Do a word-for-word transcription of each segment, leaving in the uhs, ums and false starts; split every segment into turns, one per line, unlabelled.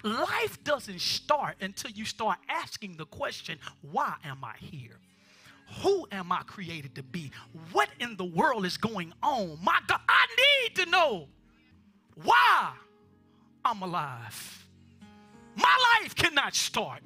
Life doesn't start until you start asking the question, why am I here? Who am I created to be? What in the world is going on? My God, I need to know why I'm alive. My life cannot start.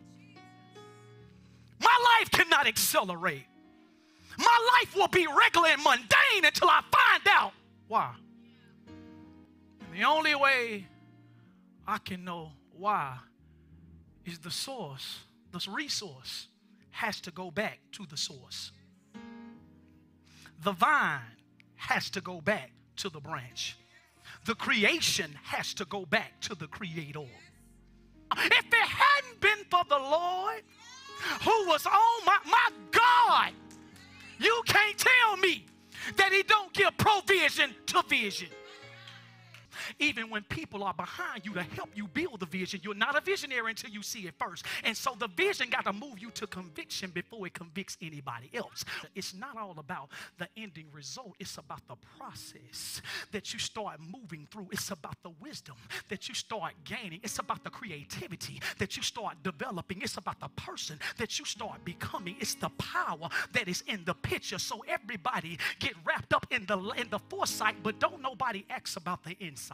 My life cannot accelerate. My life will be regular and mundane until I find out why. And the only way I can know why is the source, this resource has to go back to the source. The vine has to go back to the branch. The creation has to go back to the creator. If it hadn't been for the Lord who was on my, my God, you can't tell me that he don't give provision to vision. Even when people are behind you to help you build the vision, you're not a visionary until you see it first. And so the vision got to move you to conviction before it convicts anybody else. It's not all about the ending result. It's about the process that you start moving through. It's about the wisdom that you start gaining. It's about the creativity that you start developing. It's about the person that you start becoming. It's the power that is in the picture. So everybody get wrapped up in the, in the foresight, but don't nobody ask about the insight.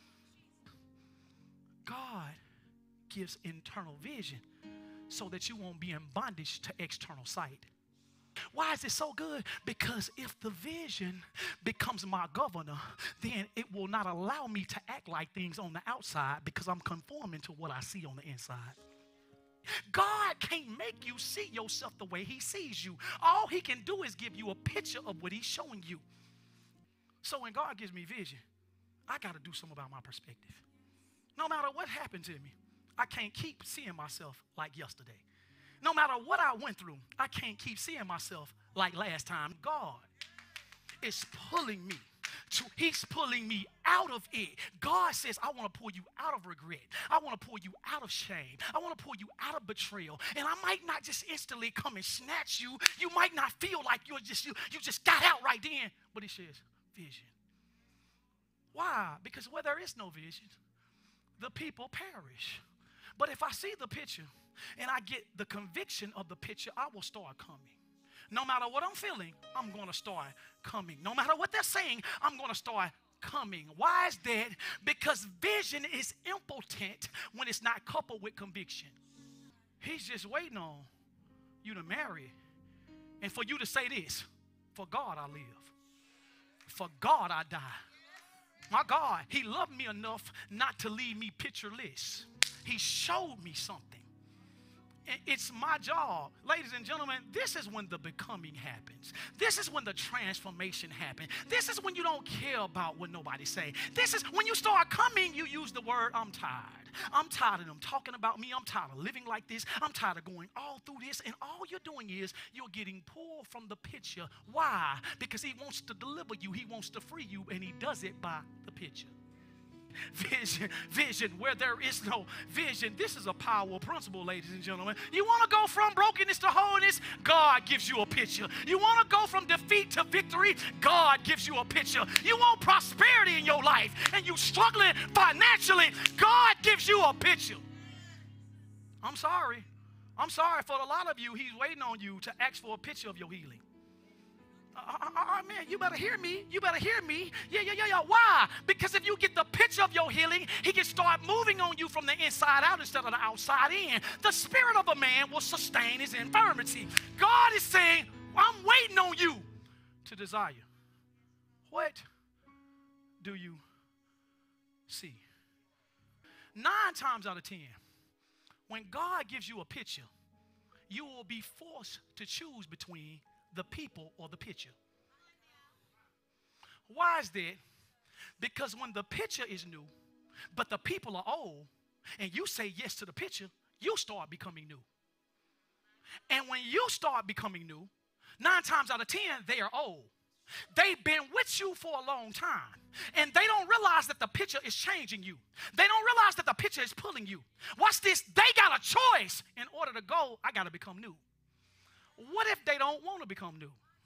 God gives internal vision so that you won't be in bondage to external sight. Why is it so good? Because if the vision becomes my governor, then it will not allow me to act like things on the outside because I'm conforming to what I see on the inside. God can't make you see yourself the way he sees you. All he can do is give you a picture of what he's showing you. So when God gives me vision, I got to do something about my perspective. No matter what happened to me, I can't keep seeing myself like yesterday. No matter what I went through, I can't keep seeing myself like last time. God is pulling me. To, he's pulling me out of it. God says, I want to pull you out of regret. I want to pull you out of shame. I want to pull you out of betrayal. And I might not just instantly come and snatch you. You might not feel like you're just, you, you just got out right then. But he says, vision. Why? Because where there is no vision, the people perish. But if I see the picture and I get the conviction of the picture, I will start coming. No matter what I'm feeling, I'm going to start coming. No matter what they're saying, I'm going to start coming. Why is that? Because vision is impotent when it's not coupled with conviction. He's just waiting on you to marry and for you to say this, for God I live, for God I die. My God, he loved me enough not to leave me pictureless. He showed me something. It's my job. Ladies and gentlemen, this is when the becoming happens. This is when the transformation happens. This is when you don't care about what nobody say. This is when you start coming, you use the word, I'm tired. I'm tired of them talking about me. I'm tired of living like this. I'm tired of going all through this. And all you're doing is you're getting pulled from the picture. Why? Because he wants to deliver you. He wants to free you. And he does it by the picture. Vision, vision, where there is no vision. This is a power principle, ladies and gentlemen. You want to go from brokenness to wholeness? God gives you a picture. You want to go from defeat to victory? God gives you a picture. You want prosperity in your life and you struggling financially? God gives you a picture. I'm sorry. I'm sorry for a lot of you. He's waiting on you to ask for a picture of your healing. Uh, uh, uh, man, you better hear me. You better hear me. Yeah, yeah, yeah, yeah. Why? Because if you get the picture of your healing, he can start moving on you from the inside out instead of the outside in. The spirit of a man will sustain his infirmity. God is saying, I'm waiting on you to desire. What do you see? Nine times out of ten, when God gives you a picture, you will be forced to choose between the people or the picture. Why is that? Because when the picture is new, but the people are old, and you say yes to the picture, you start becoming new. And when you start becoming new, nine times out of ten, they are old. They've been with you for a long time, and they don't realize that the picture is changing you. They don't realize that the picture is pulling you. Watch this. They got a choice. In order to go, I got to become new. What if they don't want to become new?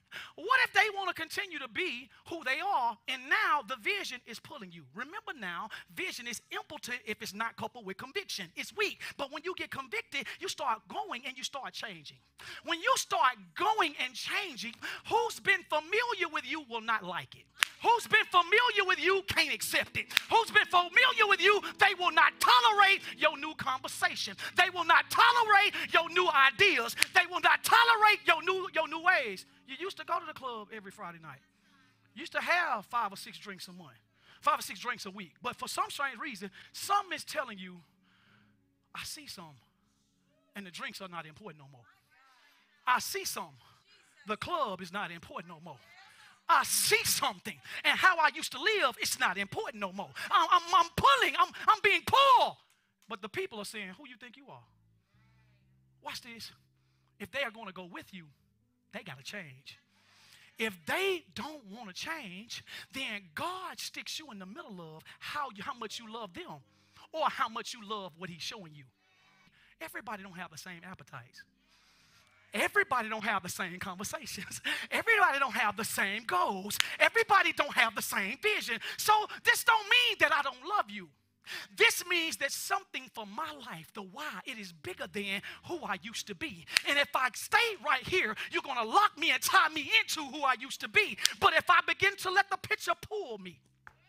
What if they want to continue to be who they are, and now the vision is pulling you? Remember now, vision is impotent if it's not coupled with conviction. It's weak. But when you get convicted, you start going and you start changing. When you start going and changing, who's been familiar with you will not like it. Who's been familiar with you can't accept it. Who's been familiar with you, they will not tolerate your new conversation. They will not tolerate your new ideas. They will not tolerate your new, your new ways. You used to go to the club every Friday night. You used to have five or six drinks a month, five or six drinks a week. But for some strange reason, something is telling you, I see some, and the drinks are not important no more. I see some. The club is not important no more. I see something, and how I used to live, it's not important no more. I'm, I'm, I'm pulling, I'm, I'm being pulled. But the people are saying, who you think you are? Watch this. If they are going to go with you, they got to change. If they don't want to change, then God sticks you in the middle of how, you, how much you love them or how much you love what he's showing you. Everybody don't have the same appetites. Everybody don't have the same conversations. Everybody don't have the same goals. Everybody don't have the same vision. So this don't mean that I don't love you. This means that something for my life, the why, it is bigger than who I used to be. And if I stay right here, you're going to lock me and tie me into who I used to be. But if I begin to let the picture pull me,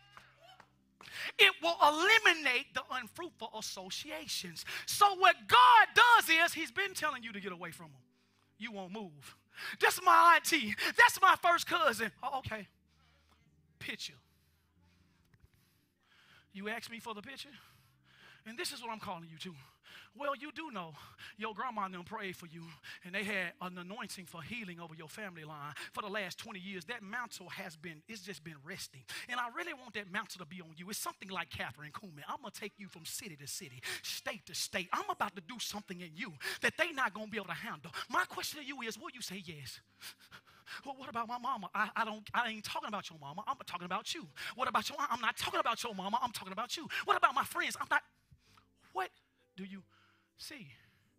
it will eliminate the unfruitful associations. So what God does is he's been telling you to get away from them. You won't move. That's my auntie. That's my first cousin. Oh, okay. Picture. You asked me for the picture? And this is what I'm calling you to. Well, you do know your grandma and them prayed for you, and they had an anointing for healing over your family line for the last twenty years. That mantle has been, it's just been resting. And I really want that mantle to be on you. It's something like Catherine Kuhlman. I'm going to take you from city to city, state to state. I'm about to do something in you that they're not going to be able to handle. My question to you is, will you say yes? Well, what about my mama? I, I don't. I ain't talking about your mama. I'm talking about you. What about your? I'm not talking about your mama. I'm talking about you. What about my friends? I'm not. What do you see?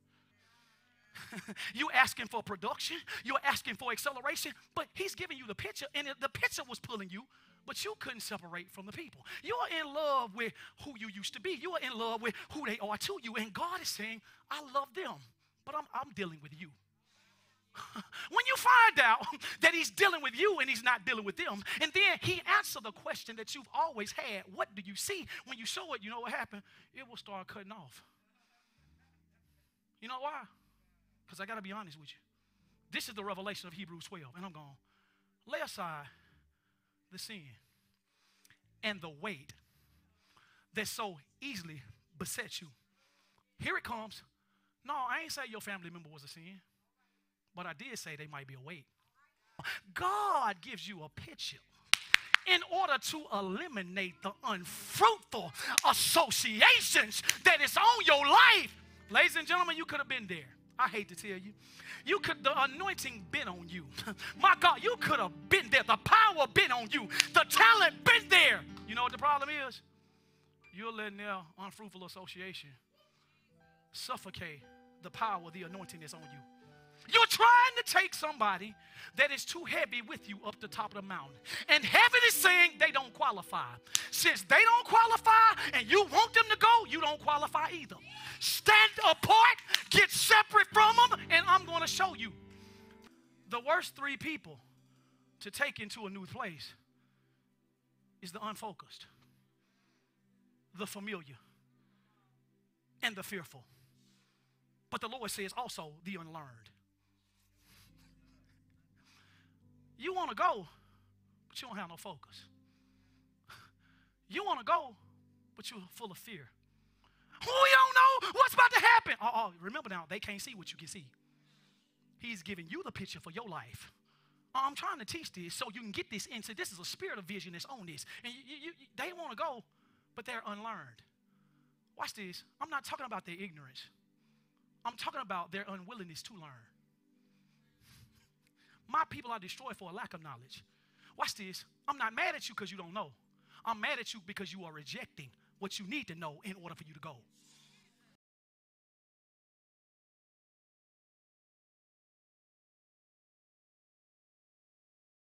You asking for production. You're asking for acceleration. But he's giving you the picture, and it, the picture was pulling you. But you couldn't separate from the people. You are in love with who you used to be. You are in love with who they are to you. And God is saying, I love them, but I'm, I'm dealing with you. When you find out that he's dealing with you and he's not dealing with them, and then he answered the question that you've always had, what do you see? When you show it, you know what happened? It will start cutting off. You know why? Because I got to be honest with you. This is the revelation of Hebrews twelve, and I'm going, lay aside the sin and the weight that so easily besets you. Here it comes. No, I ain't say your family member was a sin. But I did say they might be a weight. God gives you a picture in order to eliminate the unfruitful associations that is on your life. Ladies and gentlemen, you could have been there. I hate to tell you. You could, the anointing been on you. My God, you could have been there. The power been on you. The talent been there. You know what the problem is? You're letting their unfruitful association suffocate the power, the anointing that's on you. You're trying to take somebody that is too heavy with you up the top of the mountain. And heaven is saying they don't qualify. Since they don't qualify and you want them to go, you don't qualify either. Stand apart, get separate from them, and I'm going to show you. The worst three people to take into a new place is the unfocused, the familiar, and the fearful. But the Lord says also the unlearned. You want to go, but you don't have no focus. You want to go, but you're full of fear. Oh, you don't know what's about to happen. Oh, oh, remember now, they can't see what you can see. He's giving you the picture for your life. Oh, I'm trying to teach this so you can get this into this is a spirit of vision that's on this. And you, you, you, they want to go, but they're unlearned. Watch this. I'm not talking about their ignorance. I'm talking about their unwillingness to learn. My people are destroyed for a lack of knowledge. Watch this. I'm not mad at you because you don't know. I'm mad at you because you are rejecting what you need to know in order for you to go.